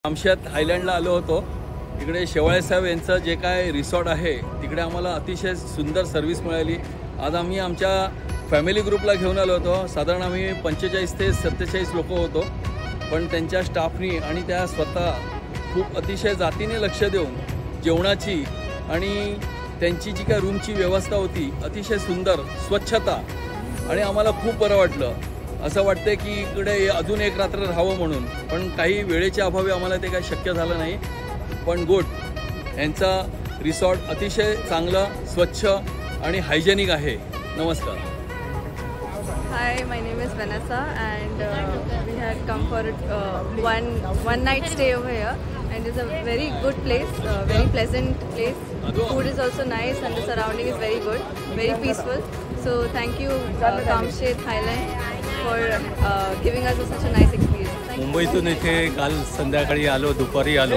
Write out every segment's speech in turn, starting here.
कामशेत आयलँडला आलो होतो। तिकडे शेवाळे साहेब यांचं जे काय रिसॉर्ट आहे तिकडे आम्हाला अतिशय सुंदर सर्व्हिस मिळाली। आज आम्ही आमच्या फॅमिली ग्रुपला घेऊन आलो होतो। साधारण आम्ही 45 ते 47 लोक होतो, पण त्यांच्या स्टाफनी आणि त्या स्वतः खूप अतिशय जातीने लक्ष देऊन जेवणाची आणि त्यांची जी काय रूमची व्यवस्था होती अतिशय सुंदर, स्वच्छता, आणि आम्हाला खूप बरं वाटलं। असं वाटतं की इकडे अजून एक रात्र राहावं म्हणून, पण काही वेळेच्या अभावी आम्हाला ते काही शक्य झालं नाही। पण गुड, यांचा रिसॉर्ट अतिशय चांगलं, स्वच्छ आणि हायजेनिक आहे। नमस्कार। Hi, my name is Vanessa and we had come for one night stay over here, and it's a very good place, very pleasant place. Food is also nice and the surrounding is very good, very peaceful. So thank you Kamshet Highland for giving us such a nice experience. मुंबईतून इथे काल संध्याकाळी आलो, दुपारी आलो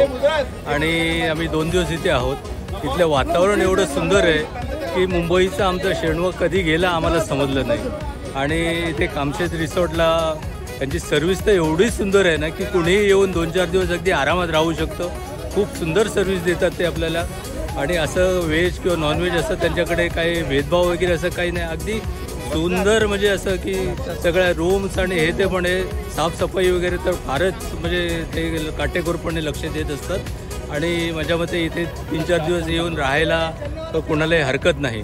आणि आम्ही 2 दिवस इथे आहोत। इथलं वातावरण एवढं सुंदर आहे की मुंबईचं आमचं शेणवं कधी गेला आम्हाला समजलं नाही। आणि इथे कामशेत रिसॉर्टला त्यांची सर्व्हिस तर एवढी सुंदर आहे ना की कुणीही येऊन 2-4 दिवस अगदी आरामात राहू शकतो। खूप सुंदर सर्व्हिस देतात ते आपल्याला, आणि असं व्हेज किंवा नॉनव्हेज असं त्यांच्याकडे काही भेदभाव वगैरे असं काही नाही। अगदी सुंदर, म्हणजे असं की सगळ्या रूम्स आणि हे ते पण साफसफाई वगैरे तर फारच म्हणजे ते काटेकोरपणे लक्ष देत असतात। आणि माझ्या मते इथे 3-4 दिवस येऊन राहायला तर कोणालाही हरकत नाही।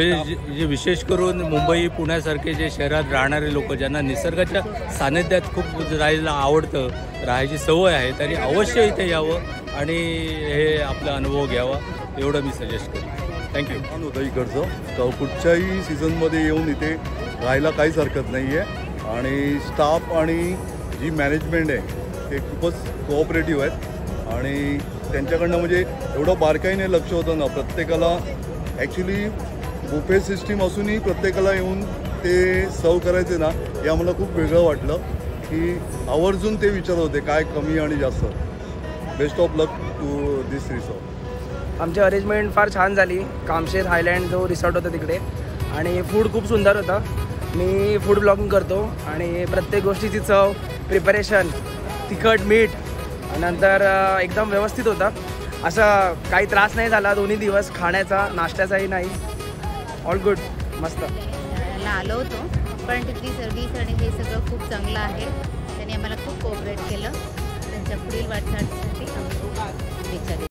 जे विशेष करून मुंबई पुण्यासारखे जे शहरात राहणारे लोक ज्यांना निसर्गाच्या सानिध्यात खूप राहायला आवडतं, राहायची सवय आहे, त्यांनी अवश्य इथे यावं आणि हे आपला अनुभव घ्यावा, एवढं मी सजेस्ट करेन। थँक्यू। होतं इकडचं, तर कुठच्याही सीझनमध्ये येऊन इथे राहायला काहीच हरकत नाही आहे। आणि स्टाफ आणि जी मॅनेजमेंट आहे ते खूपच कोऑपरेटिव्ह आहेत, आणि त्यांच्याकडनं म्हणजे एवढं बारकाईने लक्ष होतं ना प्रत्येकाला। ॲक्च्युली बुफे सिस्टीम असूनही प्रत्येकाला येऊन ते सर्व करायचे ना, हे आम्हाला खूप वेगळं वाटलं की आवर्जून ते विचारत होते काय कमी आणि जास्त। Best of luck to this resort. आमची अरेंजमेंट फार छान झाली। कामशेत हायलँड जो रिसॉर्ट होता तिकडे, आणि फूड खूप सुंदर होता। मी फूड ब्लॉगिंग करतो आणि प्रत्येक गोष्टीची चव, प्रिपरेशन, तिखट, मीठ नंतर एकदम व्यवस्थित होता। असा काही त्रास नाही झाला 2 दिवस, खाण्याचा नाश्त्याचाही नाही। ऑल गुड, मस्त। याला आलो होतो, पण तिथली सर्व्हिस आणि हे सगळं खूप चांगलं आहे। त्यांनी आम्हाला खूप कोऑपरेट केलं। त्यांच्या पुढील वाटचालीसाठी आम्ही खूप